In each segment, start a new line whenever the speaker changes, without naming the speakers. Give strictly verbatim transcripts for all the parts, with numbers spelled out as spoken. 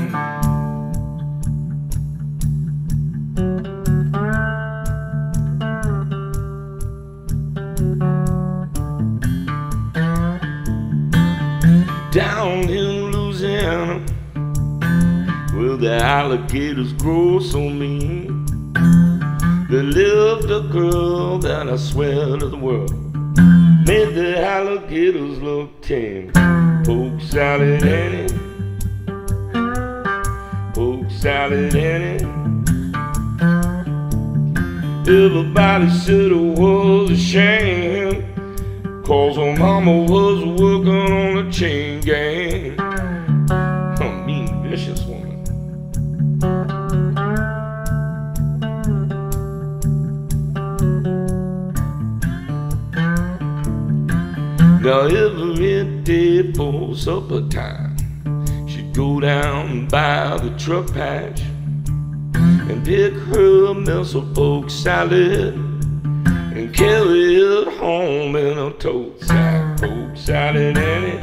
Down in Louisiana, where the alligators grow so mean, there lived a girl that I swear to the world made the alligators look tame. Poke salad Annie, poke salad Annie. Everybody said it was a shame, 'cause her mama was working on a chain gang. A mean, vicious woman. Now every day for supper time, she'd go down by the truck patch and pick her a mess of poke salad and carry it home in a tote sack. Poke salad Annie,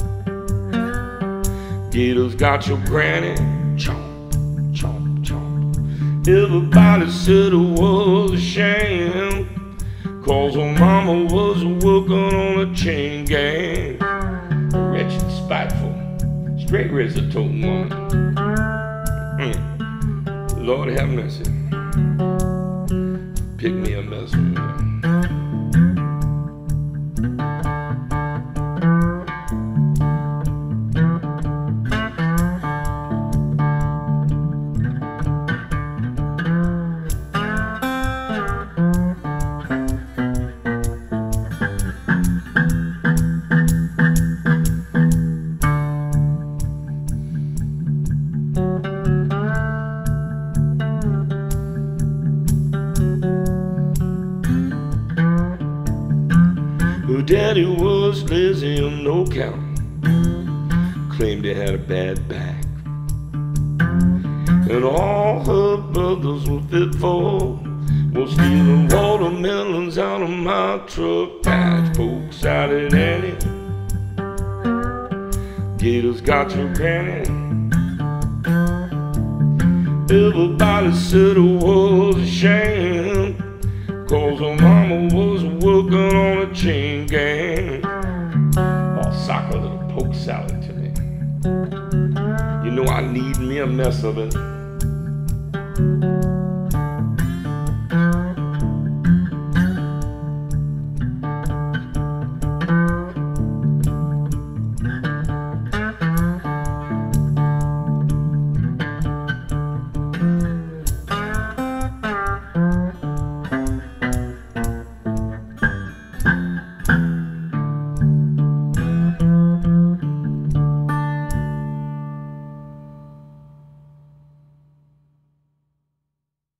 Gators got your granny. Chomp, chomp, chomp. Everybody said it was a shame, 'cause her mama was working on a chain gang. A wretched, spiteful, straight razor toting woman. Mm. Lord have mercy. Pick me a mess with her. Her daddy was lazy and no count, claimed he had a bad back, and all her brothers were fit for was stealing watermelons out of my truck patch. Poke salad Annie, Gators got your granny. Everybody said it was a shame, 'cause her mama was working on a chain gang. Oh, sock a little poke salad to me. You know I need me a mess of it.